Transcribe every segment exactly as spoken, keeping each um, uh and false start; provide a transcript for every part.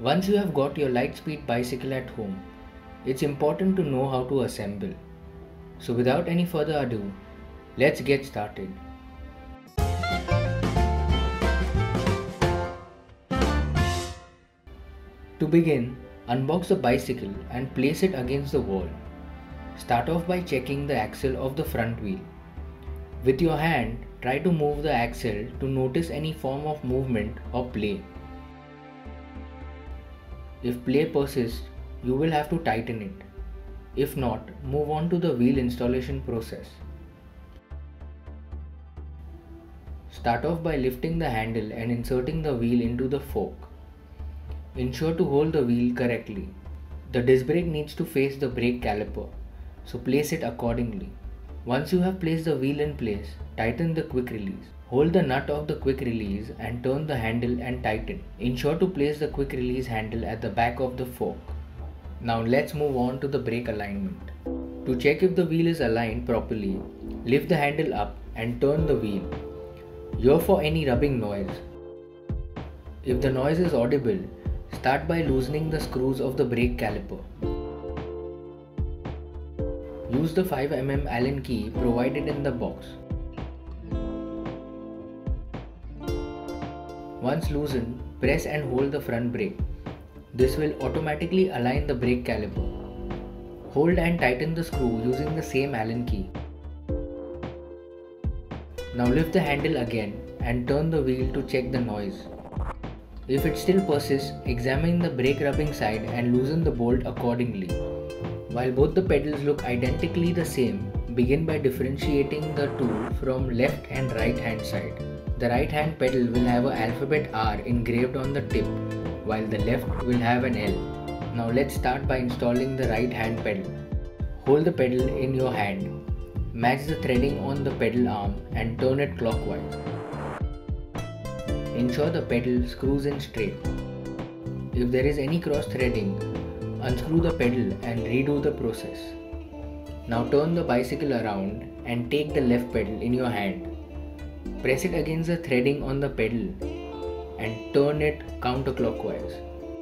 Once you have got your light speed bicycle at home, it's important to know how to assemble. So without any further ado, let's get started. To begin, unbox the bicycle and place it against the wall. Start off by checking the axle of the front wheel. With your hand, try to move the axle to notice any form of movement or play. If play persists, you will have to tighten it. If not, move on to the wheel installation process. Start off by lifting the handle and inserting the wheel into the fork. Ensure to hold the wheel correctly. The disc brake needs to face the brake caliper, so place it accordingly. Once you have placed the wheel in place, tighten the quick release. Hold the nut of the quick release and turn the handle and tighten. Ensure to place the quick release handle at the back of the fork. Now let's move on to the brake alignment. To check if the wheel is aligned properly, lift the handle up and turn the wheel. Hear for any rubbing noise. If the noise is audible, start by loosening the screws of the brake caliper. Use the five millimeter Allen key provided in the box. Once loosened, press and hold the front brake. This will automatically align the brake caliper. Hold and tighten the screw using the same Allen key. Now lift the handle again and turn the wheel to check the noise. If it still persists, examine the brake rubbing side and loosen the bolt accordingly. While both the pedals look identically the same, begin by differentiating the two from left and right hand side. The right hand pedal will have an alphabet R engraved on the tip, while the left will have an L. Now let's start by installing the right hand pedal. Hold the pedal in your hand. Match the threading on the pedal arm and turn it clockwise. Ensure the pedal screws in straight. If there is any cross threading, unscrew the pedal and redo the process. Now turn the bicycle around and take the left pedal in your hand. Press it against the threading on the pedal and turn it counterclockwise.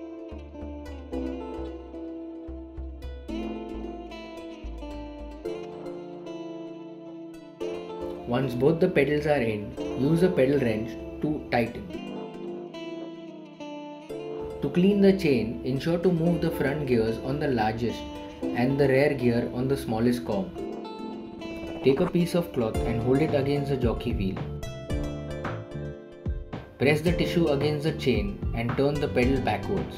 Once both the pedals are in, use a pedal wrench to tighten. To clean the chain, ensure to move the front gears on the largest and the rear gear on the smallest cob. Take a piece of cloth and hold it against the jockey wheel. Press the tissue against the chain and turn the pedal backwards.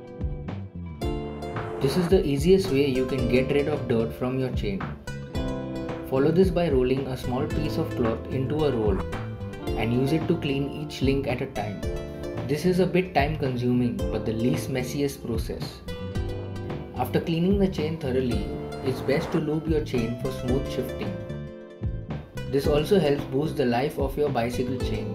This is the easiest way you can get rid of dirt from your chain. Follow this by rolling a small piece of cloth into a roll and use it to clean each link at a time. This is a bit time consuming but the least messiest process. After cleaning the chain thoroughly, it's best to lube your chain for smooth shifting. This also helps boost the life of your bicycle chain.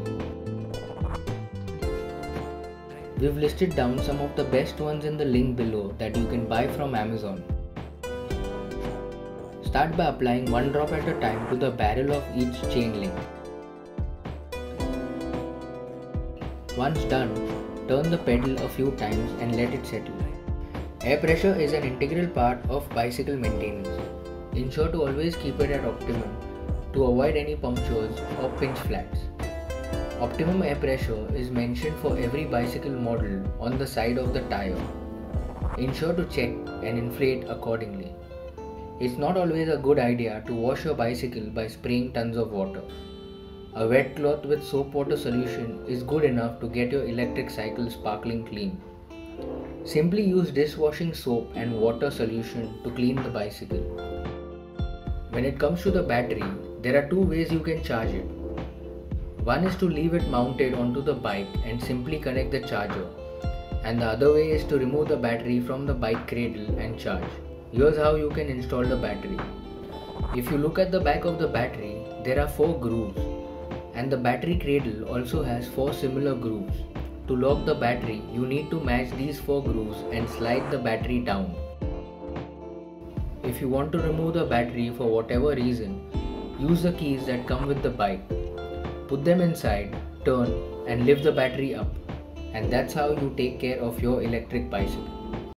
We've listed down some of the best ones in the link below that you can buy from Amazon. Start by applying one drop at a time to the barrel of each chain link. Once done, turn the pedal a few times and let it settle. Air pressure is an integral part of bicycle maintenance. Ensure to always keep it at optimum to avoid any punctures or pinch flats. Optimum air pressure is mentioned for every bicycle model on the side of the tire. Ensure to check and inflate accordingly. It's not always a good idea to wash your bicycle by spraying tons of water. A wet cloth with soap water solution is good enough to get your electric cycle sparkling clean. Simply use dishwashing soap and water solution to clean the bicycle. When it comes to the battery, there are two ways you can charge it. One is to leave it mounted onto the bike and simply connect the charger, and the other way is to remove the battery from the bike cradle and charge. Here's how you can install the battery. If you look at the back of the battery, there are four grooves, and the battery cradle also has four similar grooves. To lock the battery, you need to match these four grooves and slide the battery down. If you want to remove the battery for whatever reason, use the keys that come with the bike. Put them inside, turn and lift the battery up. And that's how you take care of your electric bicycle.